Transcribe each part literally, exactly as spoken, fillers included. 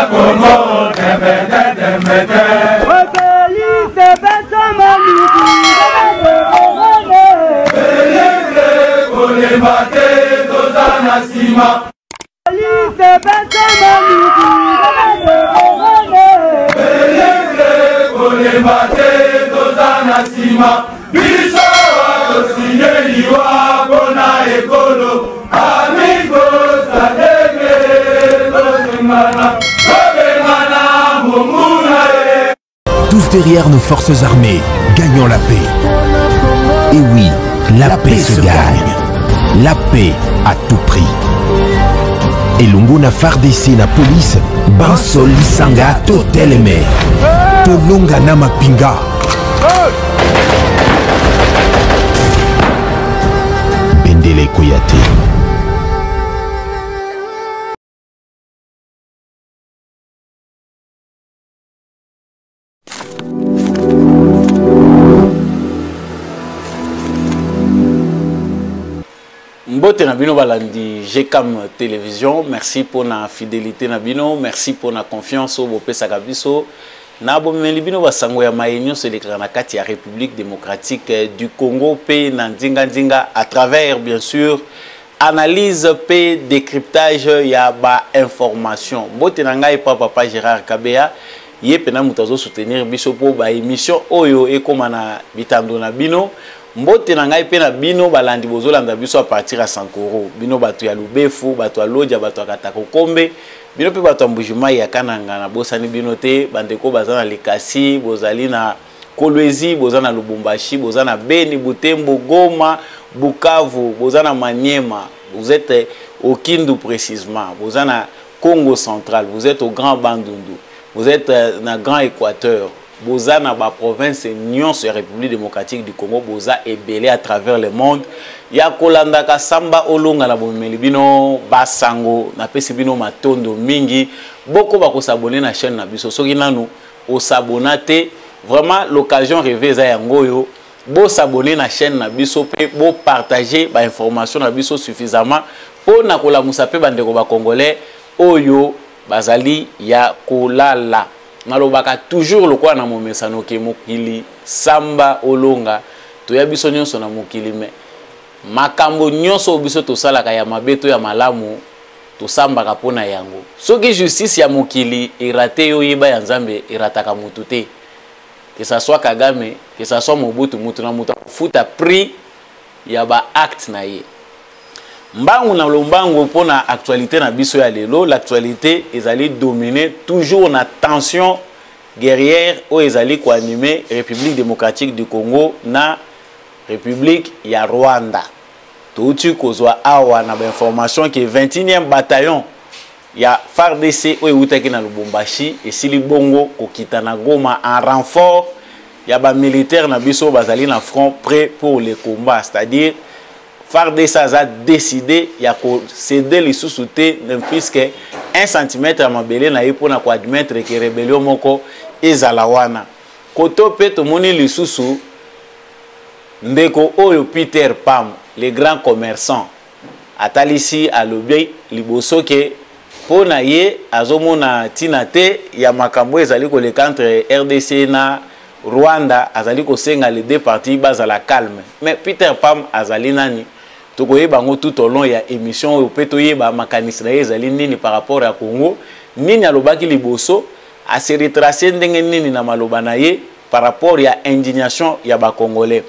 Congo, Dembete, Dembete. Obélite, Bensamani, Beleze, Kolebate, Dozana Sima. Obélite, Bensamani, Beleze, Kolebate, Dozana Sima. Biso, Osinye, Liwa, Bona, Ekolo. Amigo, Sadege, Dozengana, Dozengana, Mumuna. Tous derrière nos forces armées, gagnons la paix. Et oui, la, la paix, paix se gagne. La paix à tout prix. Et Lunguna Fardc na police, Bansol Lisanga Toteleme. Tolonga Nama Pinga. Bendele Koyate. Mbote Nabino balandi G C A M Télévision, merci pour la fidélité Nabino, merci pour la confiance au Bopé Sagabiso. Nabo Melibino Basango ya Maïnio se déclare na kati ya République démocratique du Congo P Nandinga Ndinga à travers bien sûr analyse P décryptage ya ba information. Mbote Nanga et papa Gérard Kabea yé pena mutazo soutenir biso po ba émission oyo e komana bitando na bino. Mbote na ngai pe na bino balandi bozolanda biso à partir à Sankoro bino bato ya Lubefu bato ya Lodja bato ya Katakokombe bino pe bato ya Mbujima ya Kananga na bosani bino te bandeko bazana Likasi bozali na Kolwezi bozana Lubumbashi bozana Beni Butembo Goma Bukavu bozana Maniema vous êtes au Kindu précisément bozana Congo central vous êtes au Grand Bandundu vous êtes na Grand Équateur Boza na ba province Nyon sur République démocratique du Congo Boza est belé à travers le monde ya kolanda ka samba olonga na bomeli bino basango na pesi bino matondo mingi boko ba ko s'abonner na chaîne na biso soki nanu o s'abonner vraiment l'occasion rêvée za yango yo bo s'abonner na chaîne na biso pe bo partager ba information na biso suffisamment pour na kola musape bandeko ba congolais oyo bazali ya kolala Malobaka toujours le quoi na momesano ke mokili samba olonga to ya biso nyonso na mokili me makambo nyonso biso to sala ka ya mabeto ya malamu to samba ka pona yango soki justice ya mokili irate yo yeba ya nzambe irataka mutu te que ça soit Kagame que ça soit Mobutu mutu na mutu futa prix ya ba acte na ye Mbangu na lombangu pour la actualité na biso ya lelo l'actualité ezali dominée toujours na tension guerrière ou ezali ko animer République démocratique du Congo na République ya Rwanda touti kozwa awa na ba information que vingt et unième bataillon ya F A R D C o eutaki na Lubumbashi esili bongo kokita na Goma en renfort ya ba militaire na biso bazali na front prêt pour le combat c'est-à-dire F A R D C a décidé ya ko céder les sous-soutés puisque un centimètre à mabele na ye pona ko admettre que rébellion moko ezala wana koto pe to moni les sous ndeko oyo Peter Pam les grands commerçants atalisi alobi liboso ke pona ye azomona tinate ya makambo ezali ko le contre R D C na Rwanda azali ko senga les deux parties bazala calme mais Peter Pam azali nani Tokoye bango tout au long ya émission au petoye ba makanisi na ezali nini par rapport à Congo nini alobaki liboso a se retracer ndenge nini na maloba na ye par rapport ya indignation ya ba congolais.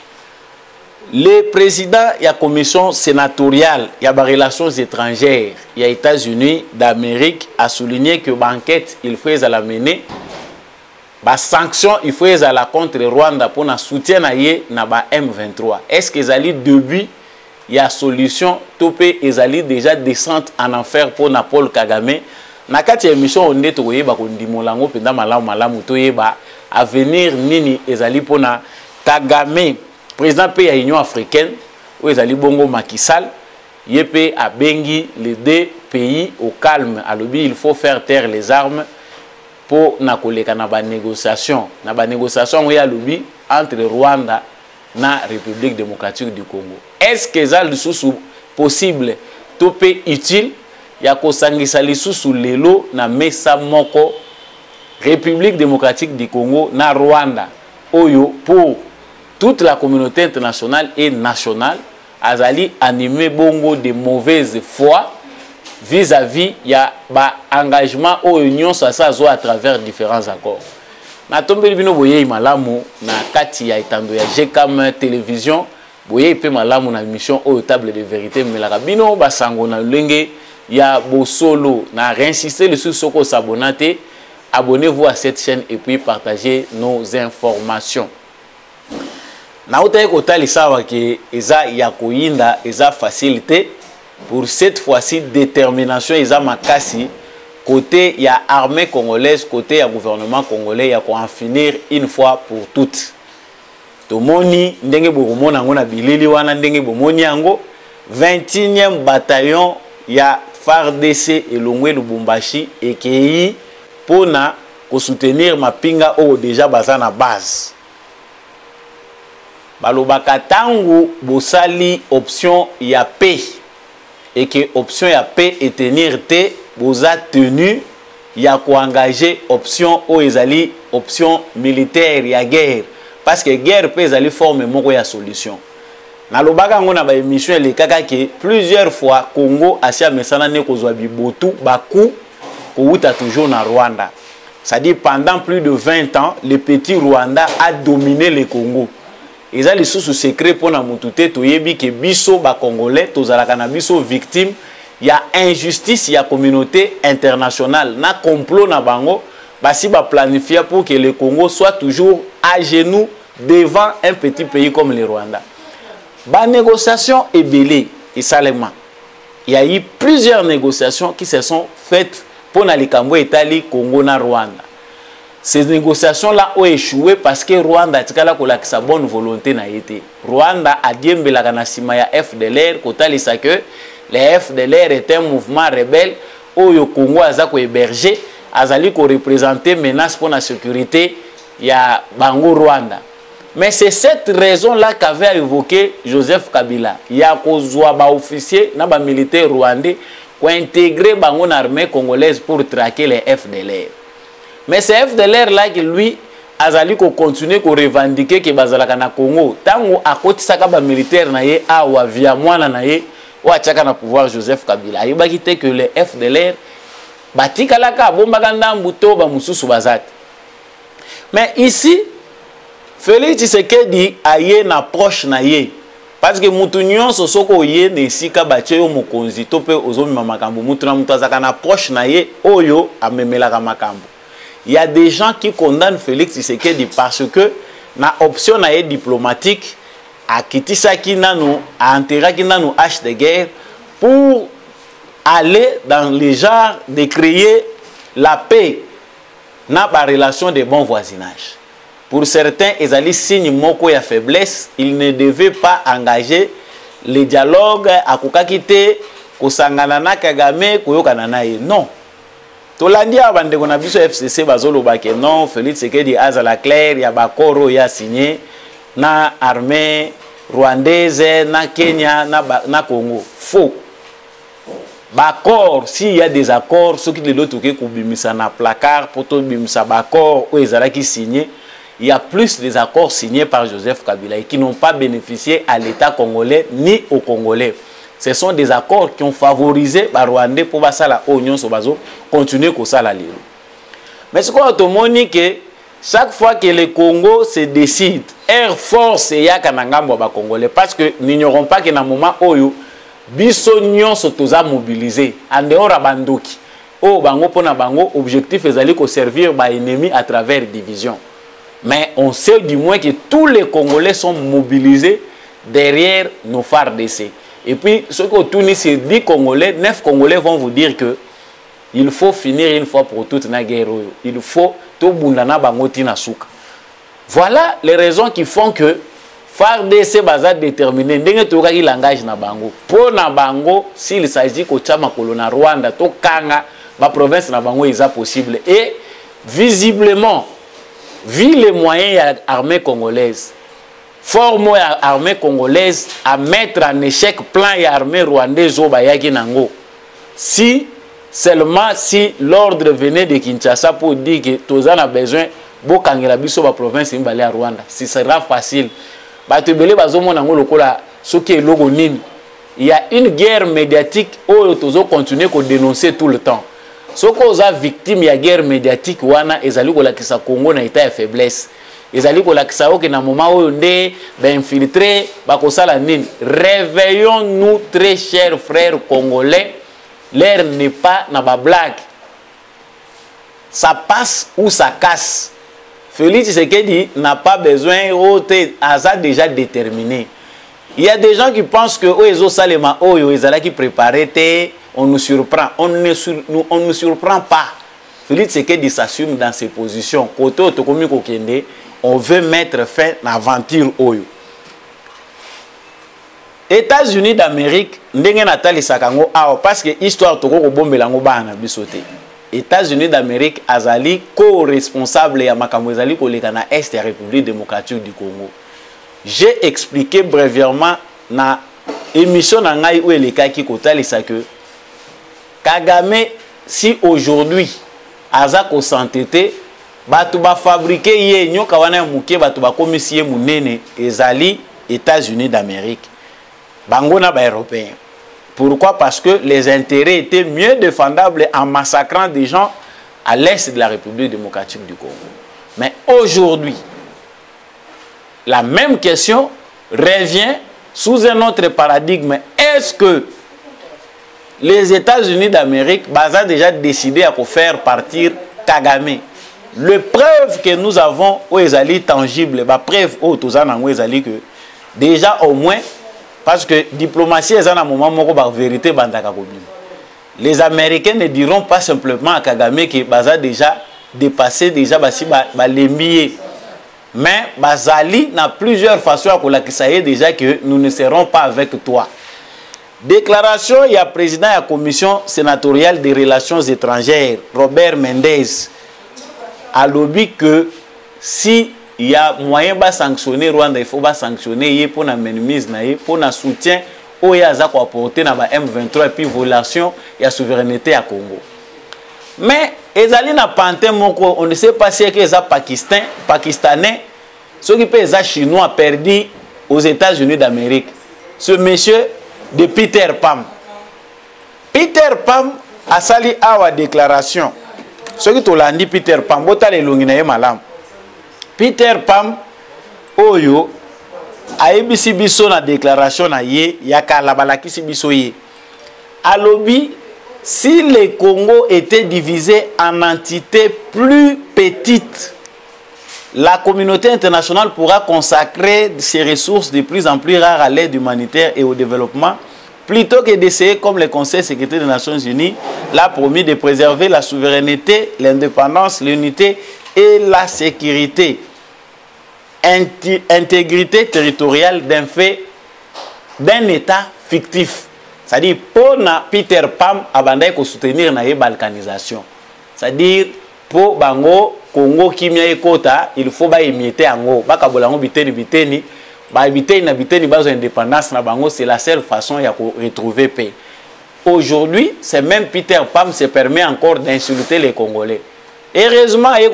Le président ya commission sénatoriale ya ba relations étrangères ya États-Unis d'Amérique a souligné que banquette il faut à la mener ba sanction il faut à la contre Rwanda pour na soutien na ye na ba M vingt-trois. Est-ce que ezali début il y a solution topé ezali déjà descente en enfer pour na Paul Kagame na kati émission onde to yeba ko ndimolango penda malamu malamu to yeba avenir nini ezali pona Kagame président pe ya Union africaine ou ezali bongo Macky Sall yepé a bengi les deux pays au calme alobi il faut faire taire les armes pour na koleka na ba négociation na ba négociation ya alobi entre Rwanda na République démocratique du Congo. Est-ce que ça le sous possible topé utile ya kosangisa lisusu lelo na mesa moko République démocratique du Congo na Rwanda oyo pour toute la communauté internationale et nationale azali animé bongo de mauvaise foi vis-à-vis ya ba engagement au union ça ça à travers différents accords. Na tombeli bino boye malamu na kati ya etando ya G C A M télévision boye pe malamu na émission au table de vérité mais la bino basango na lenge ya bosolo na réinsister le sur soko s'abonner. Abonnez-vous à cette chaîne et puis partagez nos informations. Na otaye kotali sawa ke eza ya koyinda eza facilité pour cette fois-ci détermination eza makasi côté ya armée congolaise côté ya gouvernement congolais ya ko en finir une fois pour toutes. Tomoni ndenge bokomona ngona bilili wana ndenge bomoni yango vingt et unième bataillon ya F A R D C elongwe Lubumbashi ekei pona ko soutenir mapinga o déjà baza na base. Balobaka tangu bosali option ya paix et que option ya paix et tenir te boza tenu ya ko engager option o ezali option militaire ya guerre parce que guerre peut ezali forme moko ya solution. Na lobaka ngona ba émission le kaka ke plusieurs fois Congo asia mesana ne kozwa bibotu baku kouta toujours na Rwanda. C'est-à-dire pendant plus de vingt ans le petit Rwanda a dominé le Congo. Ils ont les sous secret pour na mutute toyebi ke biso ba congolais tozalaka na biso victime il y a injustice il y a communauté internationale na complot na bango basi ba planifier pour que le Congo soit toujours à genoux devant un petit pays comme le Rwanda. Ba négociation est belée et salement. Il y a eu plusieurs négociations qui se sont faites pour na likambo etali Congo na Rwanda. Ces négociations-là ont échoué parce que Rwanda a sa bonne volonté na été. Rwanda a dit que la F D L R, kotalisa que le F D L R est un mouvement rebelle où le Congo a hébergé, a représenté menace pour la sécurité ya Bango Rwanda. Mais c'est cette raison-là qu'avait évoqué Joseph Kabila. Il y a des officiers, des militaires rwandais qui ont intégré Bango l'armée congolaise pour traquer les F D L R. Mais c'est F D L R là qui lui a continué à revendiquer que bazalaka na Congo. Tango a côté saka ba militaire na ye a wa via mwana na ye ou a tchaka na pouvoir Joseph Kabila. Il a quitté que les F D L R batika laka bombaka ndambuto ba mususu bazat. Mais ici Félix Tshisekedi a ye na proche na ye parce que mutu nyonso soko ye ne sika bache yo mokonzi to pe ozomi makambo mutu na mutu azaka na proche na ye oyo amemelaka makambo. Il y a des gens qui condamnent Félix Tshisekedi parce que na option na diplomatique a kitisa ki nanu a enterra ki nanu hache de guerre pour aller dans le genre de créer la paix na ba relation de bon voisinage. Pour certains, ils allaient signe moko ya faiblesse, ils ne devaient pas engager le dialogue à kokakite kosangana na Kagame koyokana na ye. Non. Tolandi abande kona biso F C C bazolo bake non Félix Tshisekedi azala clair ya bakoro ya signé na armée rwandaise na Kenya na na Congo. Faux. Bakor s'il y a des accords ceux qui de l'autre côté kubimisa na placard pour to bimisa bakor ou ezala qui signé, il y a plus des accords signés par Joseph Kabila et qui n'ont pas bénéficié à l'État congolais ni aux Congolais. Ce sont des accords qui ont favorisé les Rwandais pour la Union Sobazo continuer comme ça. Mais ce qu'on a dit, que chaque fois que le Congo se décide, Air Force et Yakanangambo Congolais, parce que nous n'ignorons pas que dans le moment où biso nyonso toza mobilisé en dehors de Bandoki, au bango pona bango objectif est de servir ba ennemi à travers division. Mais on sait du moins que tous les Congolais sont mobilisés derrière nos F A R D C. Et puis, ceux qui ont tourné ces dix Congolais, neuf Congolais vont vous dire que il faut finir une fois pour toutes la guerre. Il faut tout bundana bangoti na souka. Voilà les raisons qui font que F A R D C baza déterminé. Ndenge toka ki langage na bango. Pour na bango, s'il s'agit ko chama kolona Rwanda, to kanga, ba province na bango est possible. Et visiblement, vu les moyens de l'armée congolaise, forme l'armée congolaise à mettre en échec plan et armée rwandaise au Bayaki Nango. si seulement si l'ordre venait de Kinshasa pour dire que tous a besoin de kangela biso ba province imbale à Rwanda, ce sera facile. Bato belé bazomona ngo lokola soki logo nini. Il y a une guerre médiatique où tous continuer à dénoncer tout le temps. Ce qu'on a victime de la guerre médiatique, wana ezali ko lakisa Congo na état de faiblesse. Ezali ko lakisa que na moment où on est infiltré, ba ko sala nini. Réveillons-nous très chers frères congolais. L'air n'est pas na ba blague. Ça passe ou ça casse. Félix Tshisekedi n'a pas besoin, a déjà déterminé. Il y a des gens qui pensent que Oezo Salema Oyo Ezala qui préparait, on nous surprend. On ne sur, nous, on ne surprend pas. Félix Tshisekedi s'assume dans ses positions. Côté Otokomi Kokende, on veut mettre fin à l'aventure Oyo. États-Unis d'Amérique, ndenge natali sakango awa parce que histoire toko ko bombelango bana bisote. États-Unis d'Amérique azali co-responsable ya makambo ezali koleka na Est ya République démocratique du Congo. J'ai expliqué brièvement na émission na ngai où les cas qui kotalisa que Kagame si aujourd'hui aza ko s'entêter batu ba fabriquer ye nyoka wana muke batu ba komisi ye munene ezali États-Unis d'Amérique. Bangona ba européen. Pourquoi? Parce que les intérêts étaient mieux défendables en massacrant des gens à l'est de la République démocratique du Congo. Mais aujourd'hui, la même question revient sous un autre paradigme. Est-ce que les États-Unis d'Amérique ont déjà décidé à faire partir Kagame? Le preuve que nous avons aux Ezali tangible, la preuve aux Ezali que déjà au moins, parce que diplomatie est un moment où la vérité est les Américains ne diront pas simplement à Kagame que Baza déjà dépassé déjà les milliers. Mais Bazali n'a plusieurs façons à dire déjà que nous ne serons pas avec toi. Déclaration, il y a président de la commission sénatoriale des relations étrangères, Robert Mendez, a lobby que si il y a moyen de sanctionner Rwanda, il faut sanctionner pour la minimise, pour le soutien au Yaza pour apporter na M vingt-trois et puis violation et la souveraineté à Congo. Mais ezali na pantin moko, on ne sait pas si c'est Pakistan, pakistanais, ceux qui pèsent chinois perdu aux États-Unis d'Amérique. Ce monsieur de Peter Pam. Peter Pam a sali awa déclaration. Ceux qui t'ont dit Peter Pam, bota le longinaye malam. Peter Pam Oyo a ebisi biso na déclaration na ye yakala balakisi biso ye. Alobi si le Congo était divisé en entités plus petites, la communauté internationale pourra consacrer ses ressources de plus en plus rares à l'aide humanitaire et au développement, plutôt que d'essayer, comme le Conseil de sécurité des Nations Unies l'a promis, de préserver la souveraineté, l'indépendance, l'unité et la sécurité, intégrité territoriale d'un fait, d'un État fictif. C'est-à-dire, pour Peter Pam, abandonner pour soutenir la balkanisation. C'est-à-dire, pour Bango, Congo, Kimia et Kota, il faut imiter en haut. Baka bolango biteni biteni, ba biteni na biteni bazo indépendance na Bango, c'est la seule façon de retrouver paix. Aujourd'hui, c'est même Peter Pam se permet encore d'insulter les Congolais. Heureusement, il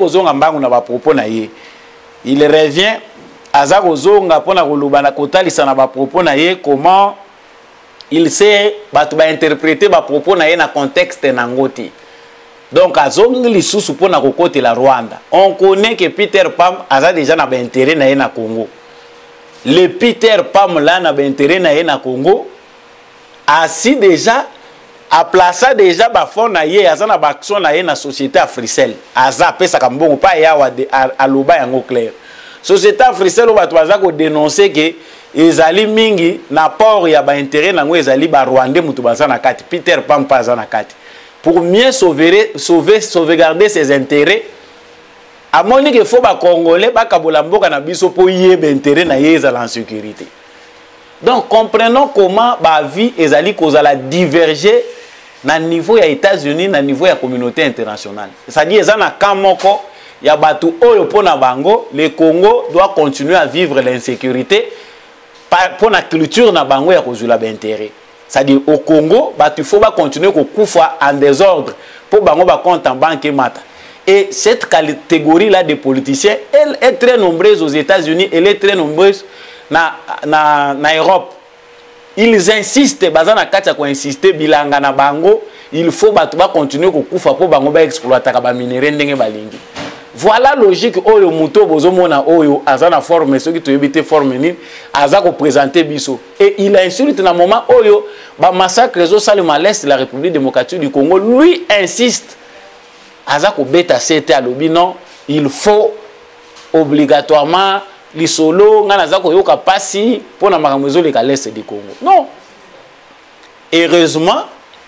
revient à Zagozonga pour na kolubana kotalisa na ba propos na ye comment il sait interpréter ba propos na ye na contexte nangoti. Donc azongi lisusu pour na kokote la Rwanda. On connaît que Peter Pam a déjà na ba intérêt na ye na Congo. Le Peter Pam là na ba intérêt na ye na Congo assis déjà a placé déjà ba fond na ye azana ba action na ye na société africaine. Aza pesa kambongo pa ya wa a loba yango clair. Société africaine o bato baza ko dénoncer que ezali mingi na port ya ba intérêt nango ezali ba Rwandais mutu baza na kati Peter Pam paza na kati pour mieux sauver sauver sauvegarder ses intérêts a moni que faut ba congolais ba kabola mboka na biso po yeba intérêt na ye ezala en sécurité. Donc comprenons comment ba vie ezali kozala diverger na niveau ya États-Unis na niveau ya communauté internationale. C'est-à-dire ezana kamoko ya batu oyo pona bango, le Congo doit continuer à vivre l'insécurité pour la culture na bango ya kozula ba intérêt. C'est-à-dire au Congo, bah, il faut bah, continuer à coufa en désordre pour bah, bah, compte en banque et mata. Et cette catégorie-là de politiciens, elle est très nombreuse aux États-Unis, elle est très nombreuse na na na Europe. Ils insistent, bazan na kati ko insister bilanga na bango, il faut bah, bah, continuer à coufa pour bah, bah, exploiter ba minerai ndenge balingi. Voilà logique oyo muto bozomona oyo azana forme ceux qui toyebite forme ni azako présenter biso et il insulte na moment oyo ba massacre zo salima l'est de la République démocratique du Congo, lui insiste azako beta cete alobi non, il faut obligatoirement li solo ngana azako yoka pasi pona makambo le ka l'est du Congo. Non, heureusement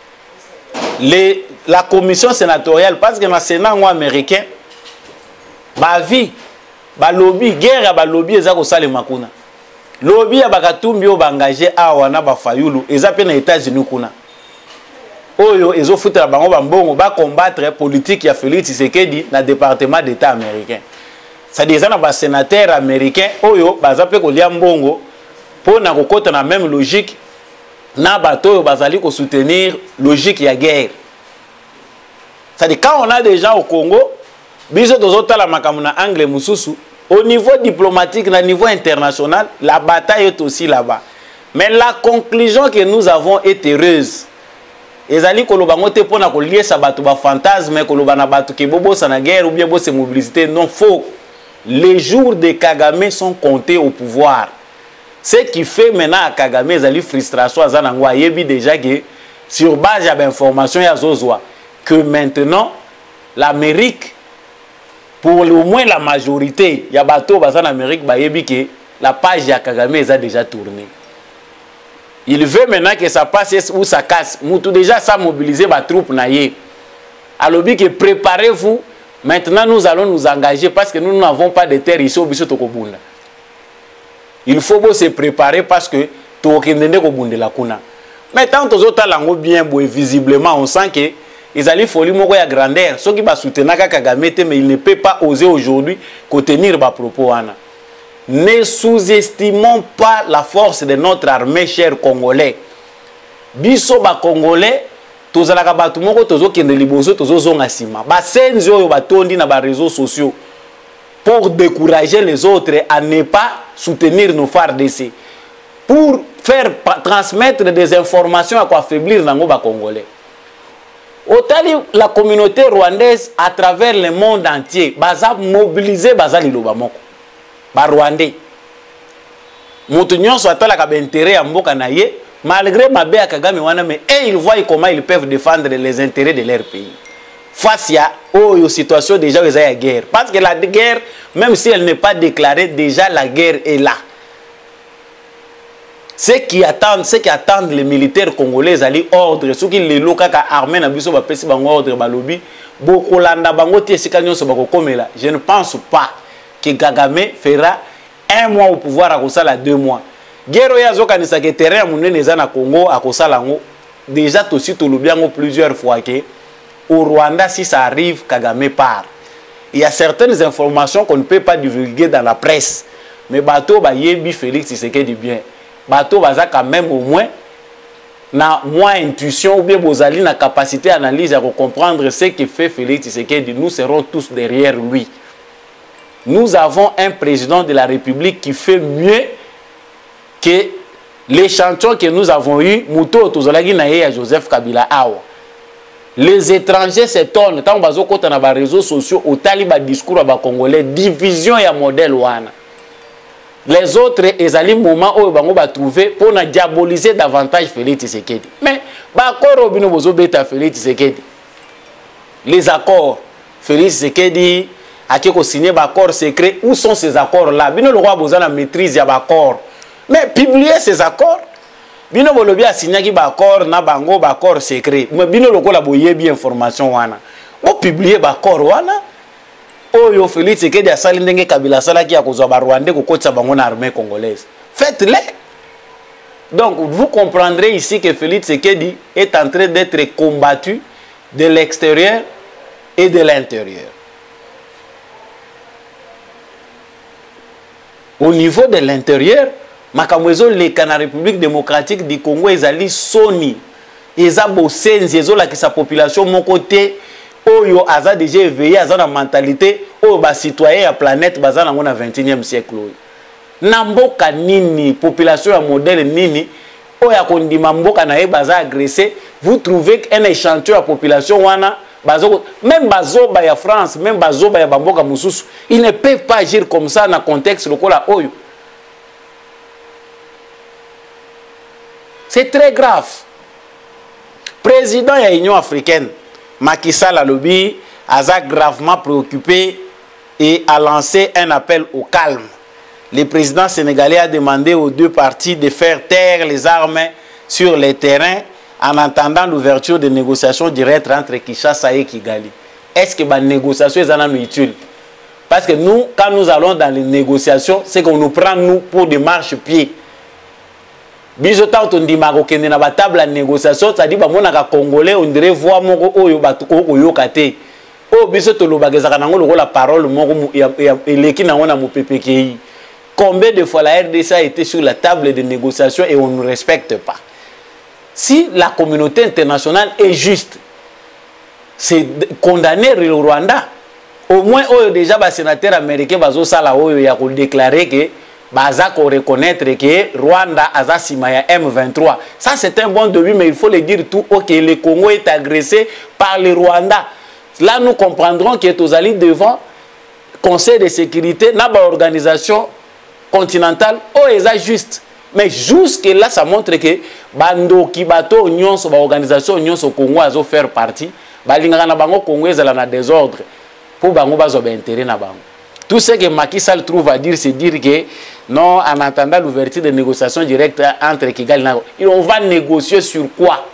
les la commission sénatoriale, parce que dans le Sénat américain ba vie ba lobby guerre ba lobby eza ko sale makuna lobby ya bakatumbi o bangager awa na ba fayulu eza pe na États-Unis kuna oyo ezo futela bango ba mbongo ba combattre politique ya Félix Tshisekedi na département d'État américain. Ça dit ça na ba sénateur américain oyo baza pe ko lia mbongo pour na kokota na même logique na bato oyo bazali ko soutenir logique ya guerre. Ça dit quand on a des gens au Congo biso tozotala makambo na anglais mususu au niveau diplomatique na niveau international la bataille est aussi là-bas, mais la conclusion que nous avons est heureuse. Ezali koloba ngote pona ko lier sa bato ba fantasme koloba na bato ke bobo sa na guerre ou bien bo se mobilité, non faux. Les jours de Kagame sont comptés au pouvoir. Ce qui fait maintenant à Kagame ezali frustration azana ngwa yebi déjà que sur base ya information ya zozwa que maintenant l'Amérique, pour au moins la majorité, il y a bateau en Amérique, que la page de Kagame est déjà tournée. Il veut maintenant que ça passe ou ça casse. Nous déjà ça mobiliser ma troupe naïe. Alors que préparez-vous. Maintenant nous allons nous engager parce que nous n'avons pas de terre ici au Bissau Tokobunda. Il faut se préparer parce que Tokendende Kobunda la kuna. Maintenant tous autres langues bien visiblement on sent que ils allaient folie moko ya grandeur. Ceux qui va soutenir Kagame, mais il ne peut pas oser aujourd'hui contenir ba propos ana. Ne sous-estimons pas la force de notre armée, chers Congolais. Biso ba Congolais, tozalaka batu moko tozo kende liboso tozo zonga sima. Ba senzi oyo batondi na ba réseaux sociaux pour décourager les autres à ne pas soutenir nos F A R D C. Pour faire transmettre des informations à quoi affaiblir nango ba Congolais. Autant la communauté rwandaise à travers le monde entier, baza mobilisé baza liloba moko. Ba Rwandais. Mutu nyonso atala ka intérêt ya mboka na ye, malgré mabe ya Kagame wana, mais et ils voient comment ils peuvent défendre les intérêts de leur pays. Face à oh situation déjà où il y a guerre, parce que la guerre, même si elle n'est pas déclarée, déjà la guerre est là. Ceux qui attendent, ceux qui attendent les militaires congolais aller ordre, ceux qui les locaux qui armés na biso ba pesi bango ordre ba lobi, boko landa bango tie sikanyo so bako komela. Je ne pense pas que Kagame fera un mois au pouvoir à kosala deux mois. Guerre ya zo kanisa ke terrain munene za na Congo à kosala ngo. Déjà aussi to lobiango plusieurs fois que au Rwanda si ça arrive Kagame part. Il y a certaines informations qu'on ne peut pas divulguer dans la presse. Mais bateau ba yebi Félix Tshisekedi bien. Bateau baza quand même au moins na moins intuition ou bien bozali na capacité d'analyse à comprendre ce que fait Félix Tshisekedi. Nous serons tous derrière lui. Nous avons un président de la République qui fait mieux que les champions que nous avons eu. Muto tozolagi na ye Joseph Kabila awa. Les étrangers s'étonnent tant bazo kota na ba réseaux sociaux au taliba discours ba congolais division ya modèle wana. Les autres, ils allaient moment où ils vont trouver pour diaboliser davantage Félix Tshisekedi. Mais, l'accord Obino Bozo Beta Félix Tshisekedi. Les accords, Félix Tshisekedi a signé un accord secret. Où sont ces accords-là? Bino le roi Bozo la maîtrise ya accord. Mais publier ces accords, Bino Bolobi a signé un accord na bango accord secret. Mais Bino le roi boye bien information wana. Ou publier accord wana. Oyo Félix Tshisekedi a sali ndenge Kabila salaki ya kozwa ba Rwandais ko kotsa bango na armée congolaise. Faites-le. Donc vous comprendrez ici que Félix Tshisekedi est en train d'être combattu de l'extérieur et de l'intérieur. Au niveau de l'intérieur, makambo ezoleka na République démocratique du Congo ezali soni eza bosenzi ezolakisa population moko te oyo aza déjà éveillé aza na mentalité oyo ba citoyen ya planète baza nango na vingt et unième siècle oyo na mboka nini population ya modèle nini oyo akondima mboka na ye baza agressé. Vous trouvez qu'un échantillon à population wana bazo, même bazoba ya France, même bazoba ya bamboka mususu, ils ne peuvent pas agir comme ça dans le contexte lokola oyo. C'est très grave. Président de l'Union africaine, Macky Sall alobi, a gravement préoccupé et a lancé un appel au calme. Le président sénégalais a demandé aux deux parties de faire taire les armes sur les terrains en attendant l'ouverture des négociations directes entre Kinshasa et Kigali. Est-ce que les négociations sont utiles? Parce que nous, quand nous allons dans les négociations, c'est qu'on nous prend nous pour des marches-pieds. Biso tant on dit marokende na table de négociation, ça dit bah mon aga congolais on dirait voir mon oyo batuko oyo kate. Oh biso to lo bageza nango lo la parole mon eleki nango na mo P P K I. Combien de fois la R D C a été sur la table de négociation et on ne respecte pas? Si la communauté internationale est juste, c'est condamner le Rwanda. Au moins oyo déjà ba sénateur américain bazo sala oyo ya ko déclarer que baza ko reconnaître que Rwanda aza sima ya M vingt-trois. Ça c'est un bon début, mais il faut le dire tout haut que le Congo est agressé par le Rwanda. Là nous comprendrons que tous allés devant Conseil de sécurité na ba organisation continentale oh est juste. Mais jusque là ça montre que bando kibato nyonso ba organisation nyonso Congo azo faire partie balingaka na bango Congo ezala na désordre pour bango bazo ba intérêt na bango. Tout ce que Macky Sall trouve à dire, c'est dire que non, en attendant l'ouverture des négociations directes entre Kigali et on va négocier sur quoi?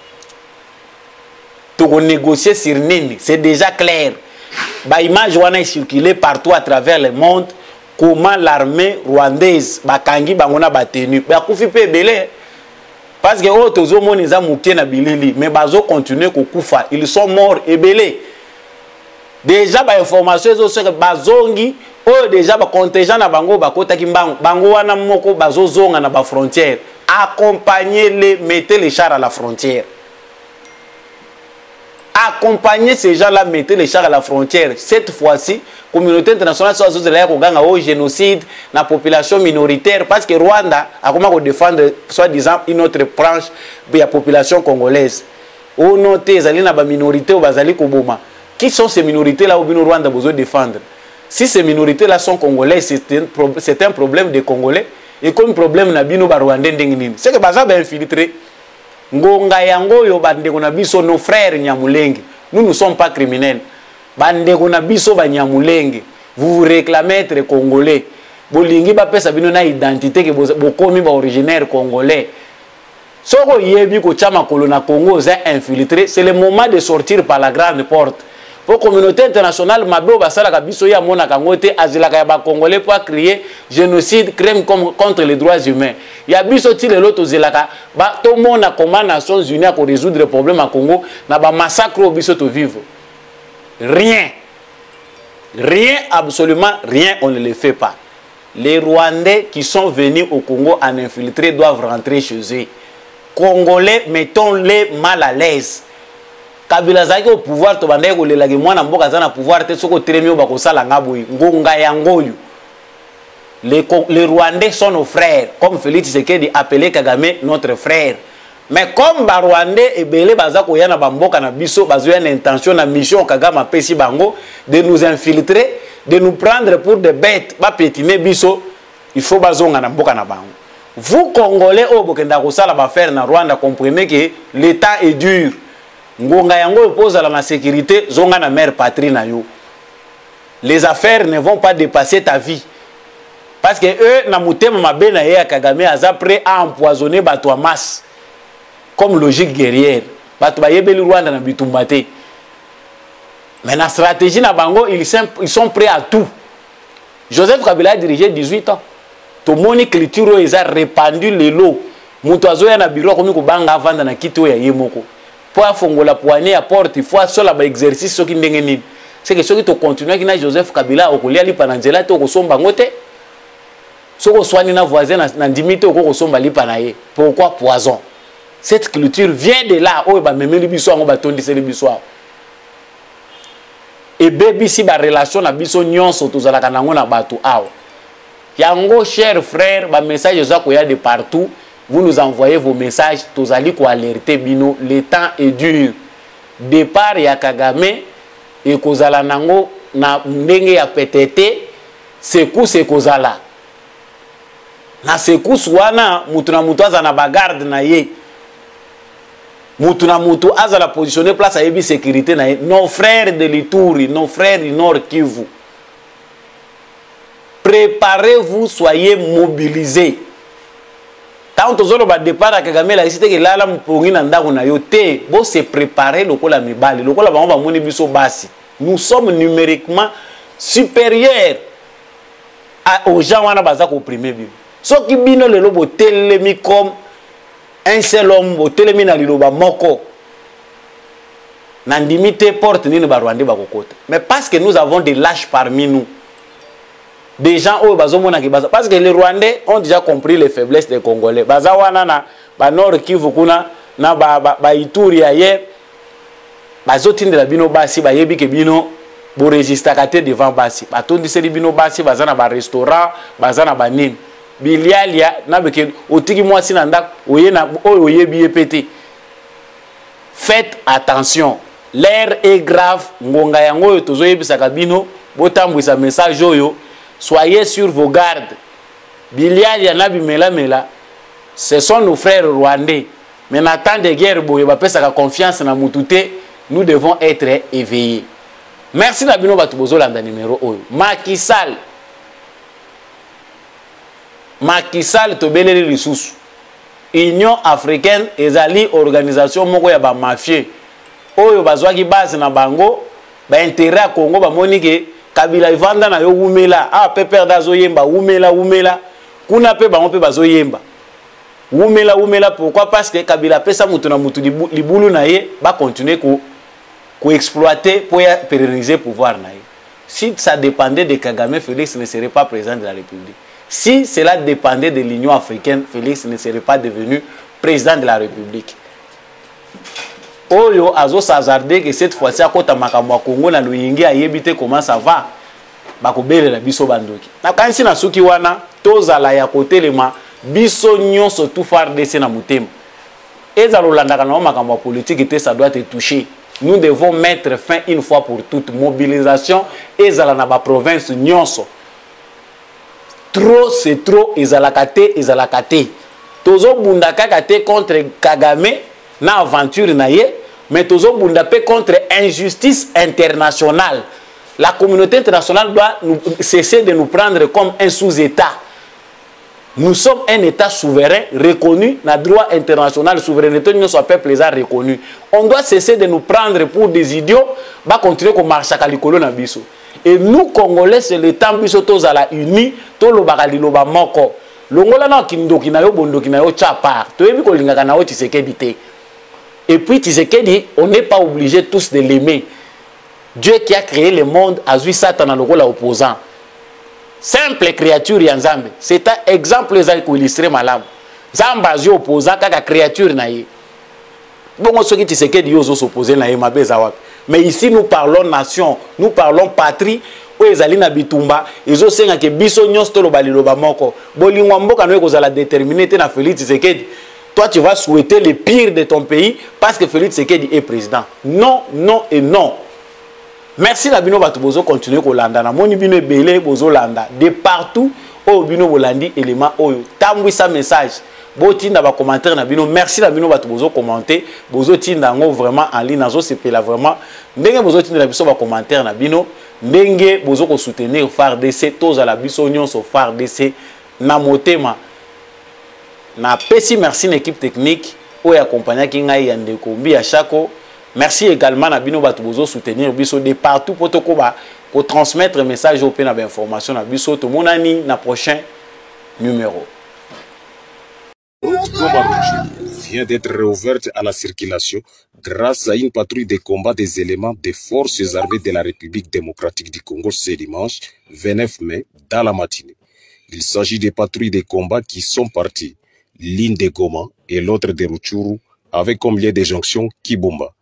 On négocier sur Nini, c'est déjà clair. Bah, image wana est circulée partout à travers le monde. Comment l'armée rwandaise, bah, kangi bangona batenu, bah, koufi pe belé. Parce que oh, tozo moniza mouké na bilili, mais bazo continuer koufa, ils sont morts et belés. Déjà ba information zo sur bazongi o déjà ba contingent na bango ba kota kimbango bango wana moko bazozonga na ba frontière, accompagner-les, mettez les chars à la frontière, accompagner ces gens-là, mettez les chars à la frontière. Cette fois-ci communauté internationale soit zo la ko ganga au génocide na population minoritaire parce que Rwanda a comment ko défendre soi-disant une autre branche de la population congolaise. O noté zali na ba minorité ou bazali ko boma. Qui sont ces minorités-là au Rwanda besoin de défendre? Si ces minorités-là sont congolais, c'est un, un problème des Congolais. Et comme problème na bino ba Rwandais ndengini. C'est que baza ba infiltré. Ngonga yango yo bandeko na biso nos frères Nyamulenge. Nous ne sommes pas criminels. Bandeko na biso ba Nyamulenge. Vous vous réclamez être congolais. Bolingi ba pesa bino na identité que bokomi ba originaire congolais. Soko yebi ko chama kolona Congo za infiltré, c'est le moment de sortir par la grande porte. Pour la communauté internationale, Mabo Basala Kabiso ya mona kangote azilaka ya ba Congolais pour crier génocide, crime contre les droits humains. Ya biso ti le loto zilaka ba to mona comment Nations Unies pour résoudre le problème à Congo na ba massacre au biso to vivre. Rien. Rien, absolument rien, on ne le fait pas. Les Rwandais qui sont venus au Congo en infiltré doivent rentrer chez eux. Congolais, mettons-les mal à l'aise. Kabila zaki au pouvoir to bandaye ko lelaki mwana mboka za na pouvoir te soko tremio ba ko sala ngaboyi ngonga ya ngoyu. Les les Rwandais sont nos frères, comme Félix Tshisekedi appelé Kagame notre frère. Mais comme ba Rwandais ebele baza ko yana ba mboka na biso bazo yana intention na mission Kagame pesi bango de nous infiltrer, de nous prendre pour des bêtes, ba pétiner biso, il faut bazonga na mboka na bango. Vous Congolais au bokenda ko sala ba faire na Rwanda, comprenez que l'état est dur. Ngonga yango pose à la sécurité, zonga na mère patrie na yo. Les affaires ne vont pas dépasser ta vie. Parce que eux, na mutema mabe na ye Kagame aza prêt à empoisonner bato en masse. Comme logique guerrière. Bato ba yebeli Rwanda na bitumbate. Mais la stratégie na bango, ils sont, ils sont prêts à tout. Joseph Kabila a dirigé dix-huit ans. To moni culture ils a répandu les lots. Mutoazo ya na bureau komi ko banga vanda na kito ya yemoko. Pour fongola poignée à porte, il faut seul ba exercice ce qui ndengeni. C'est que ceux qui te continuent qui na Joseph Kabila okolia li pananzela to ko somba ngote. Si on soigne na voisin, na dimite au cours somba li panaye. Pourquoi poison? Cette culture vient de là. Oh, bah même les bisois, on va tourner les bisois. Et baby si ba relation na biso nyonso tozala kanango na batu awa. Yango cher frère, ba message za ko ya de partout. Vous nous envoyez vos messages, tozali ko alerter bino, le temps est dur. Départ ya Kagame et kozala nango na ndenge ya petete, sekou se kozala. Na sekou wana mutu na mutu aza na bagarde na ye. Mutu na mutu azala positionner place à yebi sécurité na ye. Nos frères de l'Ituri, nos frères du Nord Kivu. Préparez-vous, soyez mobilisés. Quand on a départ à Kagame, la cité que là, là, mpongi na ndako na yo te, bo se préparer lokola mibali, lokola ba on va moni biso basi. Nous sommes numériquement supérieurs à, aux gens wana baza ko primer bi. So ki bino le lobo telemi comme un seul homme, bo telemi na liloba moko. Nandimite porte ni ba Rwanda ba kokota. Mais parce que nous avons des lâches parmi nous. Des gens oh bazomona ki baza parce que les Rwandais ont déjà compris les faiblesses des Congolais. Baza wana na ba Nord Kivu kuna na ba ba, ba Ituri aye bazotinde la bino basi ba yebi ke bino bo résister kate devant basi. Ba tondi seli bino basi baza na ba restaurant, baza na ba nini. Bilialia na beke otiki mwasi na ndak oye na oye bi epete. Faites attention. L'air est grave. Ngonga yango yo tozo yebisa bino botambwisa message oyo. Soyez sur vos gardes. Bilial Yanabi Mela Mela, ce sont nos frères rwandais. Mais en temps de guerre, la confiance na mutute, nous devons être éveillés. Merci Nabino Batubozo Landa numéro un. Macky Sall. Macky Sall Tobeleli Rissus. Union africaine ezali organisation moko ya ba mafia. Oyo bazwaki base na bango, ba intérêt à Congo ba monike Kabila ivanda na yo umela ah peper dazo yemba umela umela kuna pe ba on pe bazo yemba umela umela pourquoi parce que Kabila pesa mutu na mutu libulu na ye ba continuer ko ko exploiter pour pérenniser pouvoir na ye. Si ça dépendait de Kagame, Félix ne serait pas président de la République. Si cela dépendait de l'Union africaine, Félix ne serait pas devenu président de la République. Oyo azo s'hazarder que cette fois-ci à kota makambo Congo na luyingi ayebite comment ça va bakobele la biso bandoki na kanisi na suki wana tozala ya kotelema biso nyonso tout far dese na mutema ezalo landaka na makambo politique te ça doit être touché. Nous devons mettre fin une fois pour toutes mobilisation ezala na ba province nyonso trop c'est trop ezalaka te ezalaka te tozo bundaka kate contre Kagame na aventure na ye. Mais tozo bunda pe contre injustice internationale. La communauté internationale doit nous, cesser de nous prendre comme un sous-État. Nous sommes un État souverain reconnu, na droit international, souveraineté de notre peuple les a reconnu. On doit cesser de nous prendre pour des idiots, va continuer comme marche à l'icolo na biso. Et nous Congolais c'est le temps biso toza la uni, to lo bakali lo ba moko. Longola na kindoki na yo bondoki na yo chapar. To yebi ko lingaka na yo Tshisekedi te. Et puis Tshisekedi, on n'est pas obligé tous de l'aimer. Dieu qui a créé le monde a vu Satan dans le rôle opposant. Simple créature Yanzambe. C'est un exemple qui illustre malam. Zamba Dieu opposant kaka créature naïe. Bon, ceux qui Tshisekedi yozo s'opposer naïe mabezawak. Mais ici nous parlons nation, nous parlons patrie. Où ezali na bitumba, ezo senga ke biso nyonso to lo baliloba moko. Bolingwa mboka no ekozala déterminer te na Félix Tshisekedi. Toi, tu vas souhaiter le pire de ton pays parce que Félix Tshisekedi est président. Non, non et non. Merci la bino batubozo continuer ko landa na moni bino belé bozo landa de partout au bino bolandi élément oyo. Tambwi sa message. Botinda ba commentaire na bino. Merci la bino batubozo commenter. Bozo tinda ngo vraiment en ligne nazo sepela vraiment. Ndenge bozo tinda la biso ba commentaire na bino. Ndenge bozo ko soutenir F A R D C toza la biso nyonso F A R D C na motema. Na pesi merci l'équipe technique ou accompagné qui ngai yande kombi à chako. Merci également na bino batu bozo soutenir biso de partout pour tokoba pour transmettre message au pena d'information na biso to monani na prochain numéro. Vient d'être réouverte à la circulation grâce à une patrouille de combat des éléments des forces armées de la République démocratique du Congo ce dimanche vingt-neuf mai dans la matinée. Il s'agit des patrouilles de combat qui sont parties, l'une de Goma et l'autre de Rutshuru, avec comme lien de jonction Kibumba.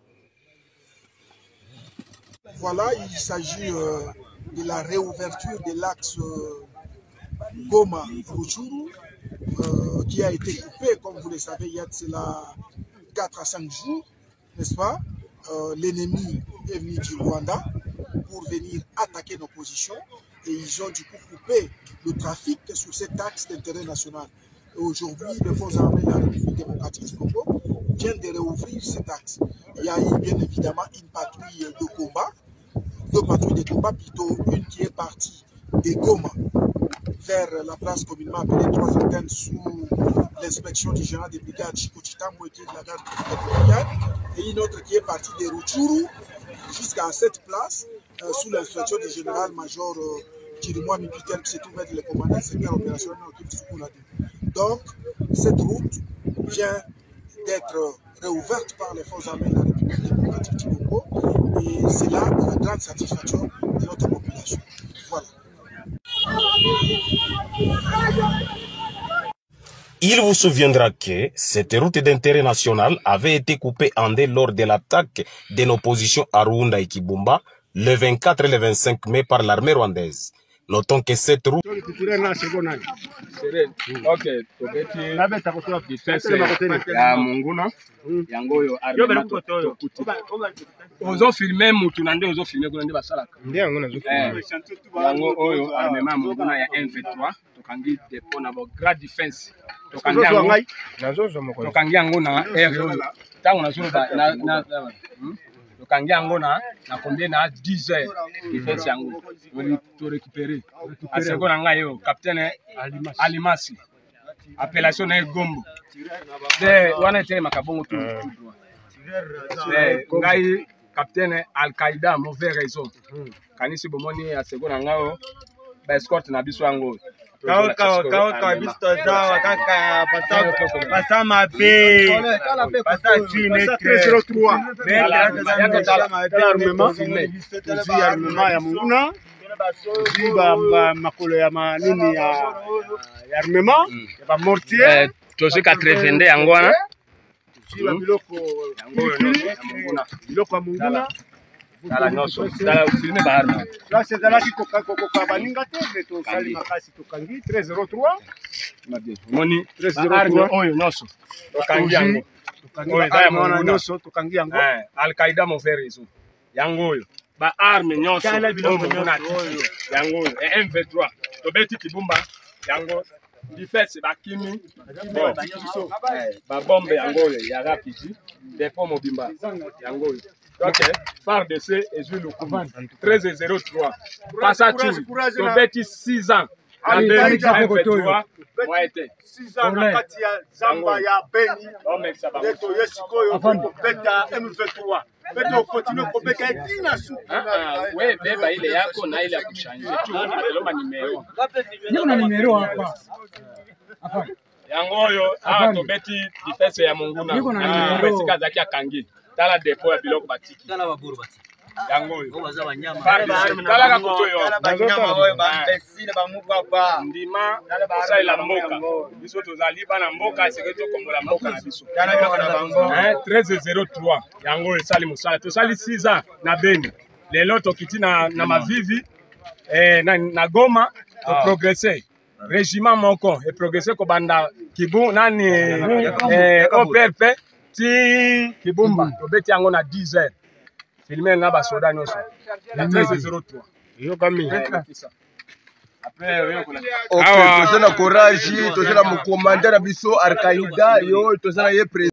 Voilà, il s'agit euh, de la réouverture de l'axe euh, Goma-Rutshuru, euh, qui a été coupé, comme vous le savez, il y a de cela quatre à cinq jours, n'est-ce pas? euh, L'ennemi est venu du Rwanda pour venir attaquer nos positions et ils ont du coup coupé le trafic sur cet axe d'intérêt national. Et aujourd'hui, les forces armées de la République démocratique du Congo viennent de réouvrir cet axe. Il y a eu bien évidemment une patrouille de combat, deux patrouilles de combat, plutôt une qui est partie de Goma vers la place communément appelée Trois Fontaines sous l'inspection du général des brigades Chico Chitambo et qui est de la garde républicaine, et une autre qui est partie de Rutshuru jusqu'à cette place euh, sous l'inspection du général-major euh, Chirimwa Mipitel qui se trouve être le commandant du secteur opérationnel au Kivu Sukulade. Donc, cette route vient d'être réouverte par les forces armées de la République démocratique du Congo et c'est là la grande satisfaction de notre population. Voilà. Il vous souviendra que cette route d'intérêt national avait été coupée en deux lors de l'attaque de nos positions à Ruunda et Kibumba le vingt-quatre et le vingt-cinq mai par l'armée rwandaise. Notons que cette route... Ozo filmer mutu na nde ozo filmer kuna nde basalaka nde ngona zo filmer yango oyo armement mongona ya M vingt-trois tokangi depot na bo grand defense tokangi yango nazo zo moko tokangi yango na R oyo tango nazo na na tokangi yango na na combien na dix heures defense yango on to récupérer a seconde nga yo capitaine Alimasi appellation na Gombo de wana tele makabongo tout droit ngai capitaine Al-Qaïda mauvais raison kanisi bomoni a seconde ngao ba escort na biso yango kao kao kao kao biso za kaka pasa pasa mabe pasa tu metre zéro trois metre armement tuzi armement ya munguna tuzi ba makolo ya manini ya armement ya ba mortier tozi quatre-vingt-deux yango wana tuzi biloko ya biloko ya munguna Dala noso, dala filme ba arma. Là c'est dala qui koka koka baninga te meto sali makasi tokangi treize zéro trois. Moni treize zéro trois oyo noso. Tokangi yango. Oyo dala mona noso tokangi yango. Eh, Al-Qaïda mo fait raison. Yango oyo. Ba arme noso. Oyo yango oyo. M vingt-trois. To beti Kibumba yango. Difesse ba kimi. Ba bombe yango oyo ya rapidi. Depot mobimba yango oyo. Ok, phare de C et je le commande. treize zéro trois. Passatu, to beti six ans. En deux mille vingt-trois, moi été. six ans na kati ya Zamba ya Beni. Neto yesikoyo ko beta M vingt-trois. Beto continue ko beta tina su. Ah, ouais, beba ile yako na ile ya kuchanger. Loma numero. Niko na numero hapa. Hapa. Yango oyo, ah to beti defense ya Munguna. Niko na numero. Besika zaki akangi. Tala depot ya biloko batiki. Tala baburu batiki. Yango oyo. Obaza banyama. Tala ka kuto yo. Banyama oyo ba pesile ba mukwa kwa. Ndima sa ila mboka. Biso tozali bana mboka seketo kombola mboka na biso. Tala biloko na bango. Hein treize zéro trois. Yango oyo sali musala. To sali six ans na Beni. Lelo tokiti na na Mavivi eh na, na Goma to progresser. Régiment moko et progresser ko banda Kibu nani eh O P R P ti Kibumba to beti yango na dix heures filmer na ba soda nyonso na treize zéro trois yo kami après yo ko awa tozana courage tozana mo commander na biso Al-Qaïda yo tozana ye